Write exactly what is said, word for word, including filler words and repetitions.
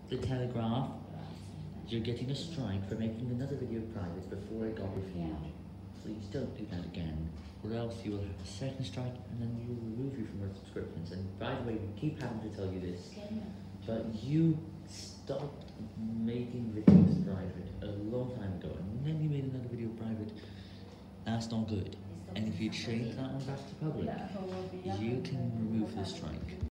The Telegraph, you're getting a strike for making another video private before it got reviewed. Please don't do that again, or else you will have a second strike and then we will remove you from our subscriptions. And by the way, we keep having to tell you this, but you stopped making videos private a long time ago, and then you made another video private. That's not good. And if you change that one back to public, you can remove the strike.